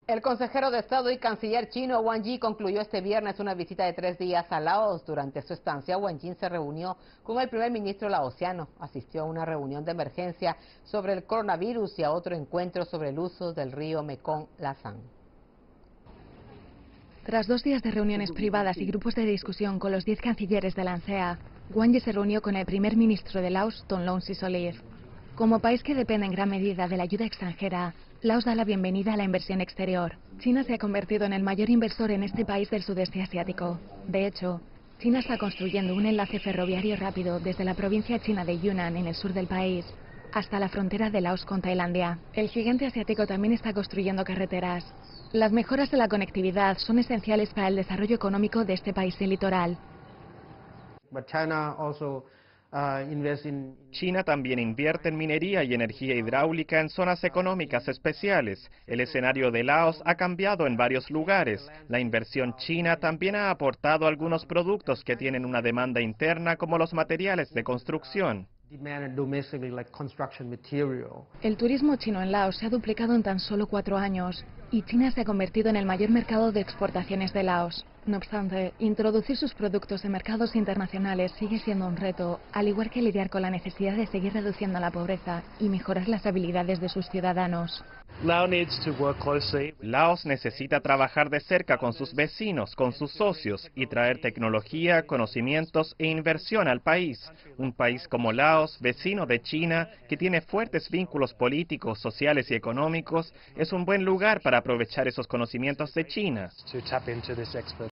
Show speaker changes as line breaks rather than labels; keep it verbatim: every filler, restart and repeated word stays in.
El consejero de Estado y canciller chino Wang Yi concluyó este viernes una visita de tres días a Laos. Durante su estancia, Wang Yi se reunió con el primer ministro laosiano, asistió a una reunión de emergencia sobre el coronavirus y a otro encuentro sobre el uso del río Mekong-Lasan.
Tras dos días de reuniones privadas y grupos de discusión con los diez cancilleres de la ANSEA, Wang Yi se reunió con el primer ministro de Laos, Thongloun Sisoulith. Como país que depende en gran medida de la ayuda extranjera, Laos da la bienvenida a la inversión exterior. China se ha convertido en el mayor inversor en este país del sudeste asiático. De hecho, China está construyendo un enlace ferroviario rápido desde la provincia china de Yunnan, en el sur del país, hasta la frontera de Laos con Tailandia. El gigante asiático también está construyendo carreteras. Las mejoras de la conectividad son esenciales para el desarrollo económico de este país del litoral.
China también invierte en minería y energía hidráulica en zonas económicas especiales. El escenario de Laos ha cambiado en varios lugares. La inversión china también ha aportado algunos productos que tienen una demanda interna, como los materiales de construcción.
El turismo chino en Laos se ha duplicado en tan solo cuatro años y China se ha convertido en el mayor mercado de exportaciones de Laos. No obstante, introducir sus productos en mercados internacionales sigue siendo un reto, al igual que lidiar con la necesidad de seguir reduciendo la pobreza y mejorar las habilidades de sus ciudadanos.
Laos necesita trabajar de cerca con sus vecinos, con sus socios, y traer tecnología, conocimientos e inversión al país. Un país como Laos, vecino de China, que tiene fuertes vínculos políticos, sociales y económicos, es un buen lugar para aprovechar esos conocimientos de China.